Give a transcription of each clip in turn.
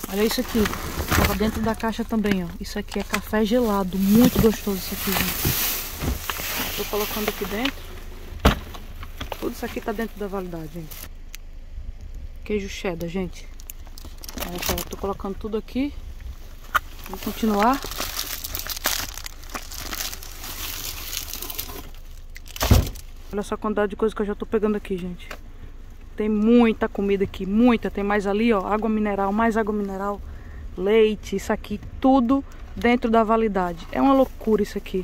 Olha isso aqui. Tava dentro da caixa também, ó. Isso aqui é café gelado. Muito gostoso isso aqui, gente. Tô colocando aqui dentro. Tudo isso aqui tá dentro da validade, gente. Queijo cheddar, gente. Olha só, eu tô colocando tudo aqui. Vou continuar. Olha só a quantidade de coisa que eu já tô pegando aqui, gente. Tem muita comida aqui, muita. Tem mais ali, ó, água mineral, mais água mineral, leite, isso aqui, tudo dentro da validade. É uma loucura isso aqui.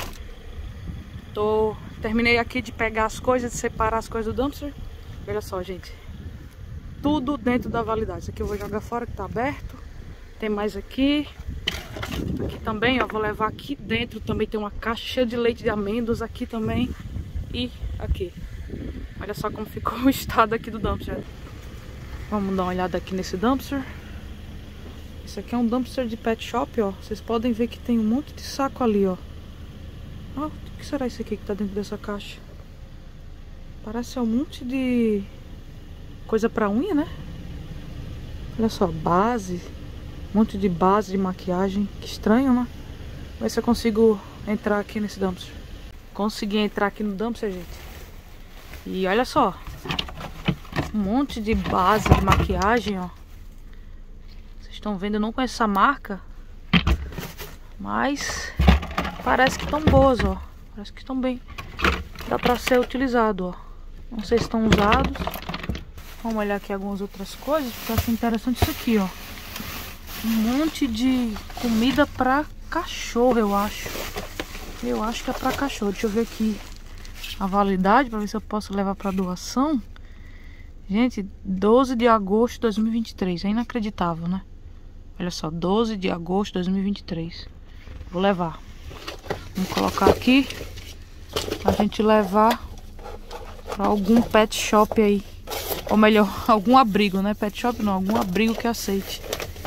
Terminei aqui de pegar as coisas, de separar as coisas do dumpster. Olha só, gente. Tudo dentro da validade. Isso aqui eu vou jogar fora que tá aberto. Tem mais aqui. Aqui também, ó, vou levar aqui dentro. Também tem uma caixa cheia de leite de amêndoas aqui também. E aqui. Olha só como ficou o estado aqui do dumpster. Vamos dar uma olhada aqui nesse dumpster. Isso aqui é um dumpster de pet shop, ó. Vocês podem ver que tem um monte de saco ali, ó. Ó, o que será isso aqui que tá dentro dessa caixa? Parece um monte de coisa pra unha, né? Olha só, base. Um monte de base de maquiagem. Que estranho, né? Vamos ver se eu consigo entrar aqui nesse dumpster. Consegui entrar aqui no dumpster, gente. E olha só, um monte de base de maquiagem, ó. Vocês estão vendo, eu não conheço essa marca, mas parece que estão boas, ó. Parece que estão bem, dá pra ser utilizado, ó. Não sei se estão usados. Vamos olhar aqui algumas outras coisas, porque eu acho interessante isso aqui, ó. Um monte de comida pra cachorro, eu acho. Eu acho que é pra cachorro. Deixa eu ver aqui a validade para ver se eu posso levar para doação. Gente, 12 de agosto de 2023. É inacreditável, né? Olha só, 12 de agosto de 2023. Vou levar. Vamos colocar aqui pra gente levar para algum pet shop aí. Ou melhor, algum abrigo, né? Pet shop não, algum abrigo que aceite.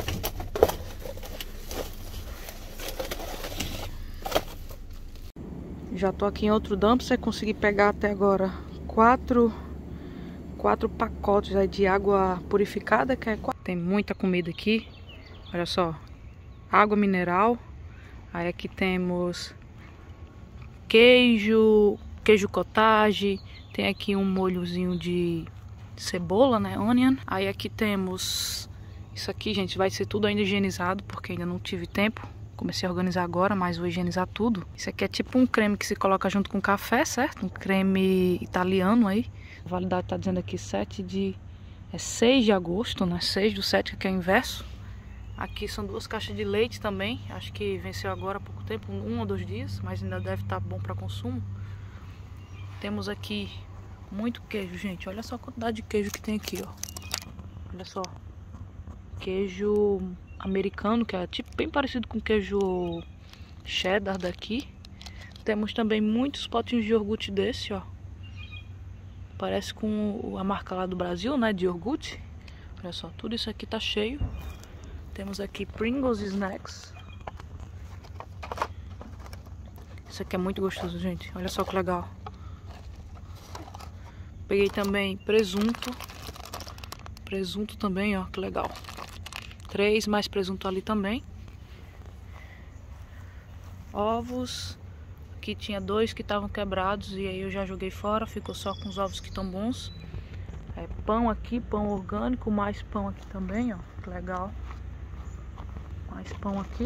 Já tô aqui em outro dumpster, consegui pegar até agora quatro pacotes aí de água purificada, que é... Tem muita comida aqui. Olha só, água mineral. Aí aqui temos queijo cottage. Tem aqui um molhozinho de cebola, né, onion. Aí aqui temos isso aqui, gente, vai ser tudo ainda higienizado, porque ainda não tive tempo. Comecei a organizar agora, mas vou higienizar tudo. Isso aqui é tipo um creme que se coloca junto com café, certo? Um creme italiano aí. A validade tá dizendo aqui 6 de agosto, né? 6/7, que é o inverso. Aqui são 2 caixas de leite também. Acho que venceu agora há pouco tempo, 1 ou 2 dias, mas ainda deve estar bom para consumo. Temos aqui muito queijo, gente. Olha só a quantidade de queijo que tem aqui, ó. Olha só. Queijo americano, que é tipo bem parecido com queijo cheddar daqui. Temos também muitos potinhos de iogurte desse, ó. Parece com a marca lá do Brasil, né, de iogurte. Olha só, tudo isso aqui tá cheio. Temos aqui Pringles Snacks. Isso aqui é muito gostoso, gente. Olha só que legal. Peguei também presunto. Presunto também, ó, que legal. 3 mais presunto ali também. Ovos. Aqui tinha 2 que estavam quebrados e aí eu já joguei fora. Ficou só com os ovos que estão bons. Pão aqui, pão orgânico. Mais pão aqui também, ó. Que legal. Mais pão aqui.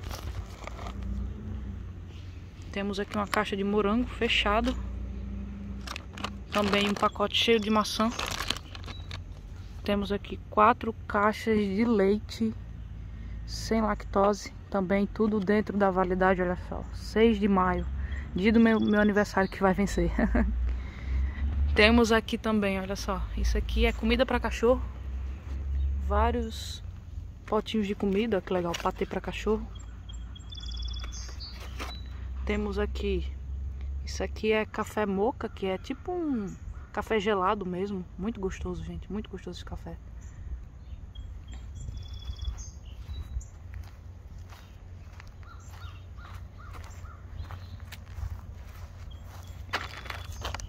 Temos aqui uma caixa de morango fechado. Também um pacote cheio de maçã. Temos aqui 4 caixas de leite sem lactose. Também tudo dentro da validade, olha só. 6 de maio, dia do meu aniversário que vai vencer. Temos aqui também, olha só. Isso aqui é comida para cachorro. Vários potinhos de comida, que legal, patê para cachorro. Temos aqui, isso aqui é café moca, que é tipo um café gelado mesmo. Muito gostoso, gente. Muito gostoso esse café.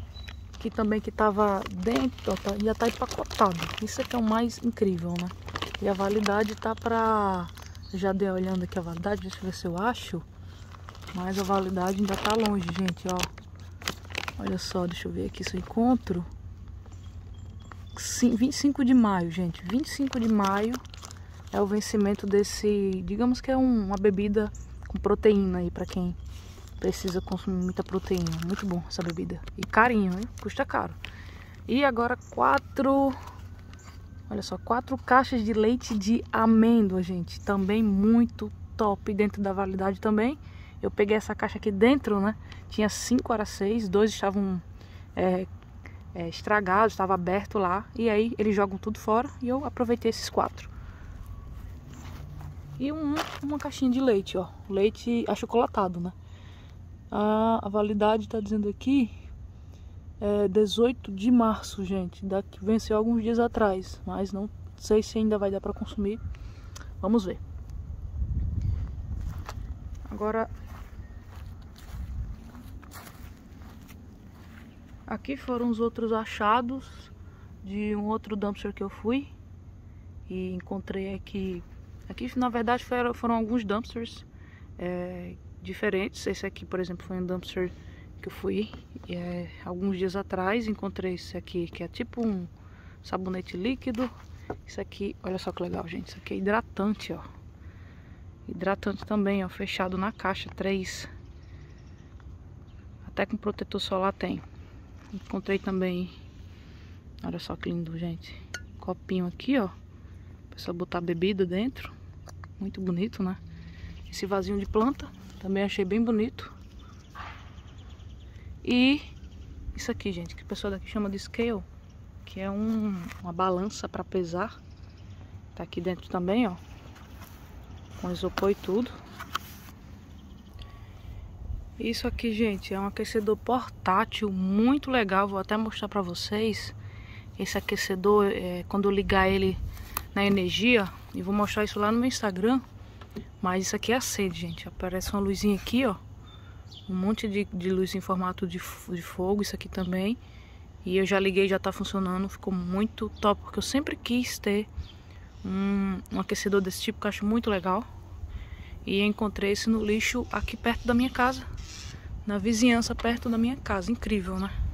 Aqui também que tava dentro, ó, já tá empacotado. Isso aqui é o mais incrível, né? E a validade tá pra... Já dei olhando aqui a validade, deixa eu ver se eu acho. Mas a validade ainda tá longe, gente, ó. Olha só, deixa eu ver aqui se eu encontro. 25 de maio, gente. 25 de maio é o vencimento desse... Digamos que é uma bebida com proteína aí pra quem precisa consumir muita proteína. Muito bom essa bebida. E carinho, hein? Custa caro. E agora 4... Olha só, 4 caixas de leite de amêndoa, gente. Também muito top dentro da validade também. Eu peguei essa caixa aqui dentro, né? Tinha 5, era 6. 2 estavam estragados, estava aberto lá. E aí eles jogam tudo fora e eu aproveitei esses 4. E uma caixinha de leite, ó. Leite achocolatado, né? A validade tá dizendo aqui... 18 de março, gente. Daqui venceu alguns dias atrás, mas não sei se ainda vai dar para consumir. Vamos ver. Agora, aqui foram os outros achados de um outro dumpster que eu fui e encontrei aqui. Aqui na verdade foram alguns dumpsters diferentes. Esse aqui, por exemplo, foi um dumpster que eu fui alguns dias atrás. Encontrei esse aqui que é tipo um sabonete líquido. Isso aqui, olha só que legal, gente. Isso aqui é hidratante, ó. Hidratante também, ó. Fechado na caixa, 3. Até com protetor solar tem. Encontrei também, olha só que lindo, gente. Copinho aqui, ó. Pra só botar bebida dentro. Muito bonito, né? Esse vasinho de planta também achei bem bonito. E isso aqui, gente, que o pessoal daqui chama de scale, que é uma balança para pesar. Tá aqui dentro também, ó, com isopor e tudo. Isso aqui, gente, é um aquecedor portátil muito legal. Vou até mostrar para vocês. Esse aquecedor, quando eu ligar ele na energia, e vou mostrar isso lá no meu Instagram. Mas isso aqui acende, gente. Aparece uma luzinha aqui, ó. Um monte de luz em formato de fogo, isso aqui também. E eu já liguei, já tá funcionando. Ficou muito top, porque eu sempre quis ter um aquecedor desse tipo, que eu acho muito legal. E encontrei esse no lixo aqui perto da minha casa, na vizinhança perto da minha casa. Incrível, né?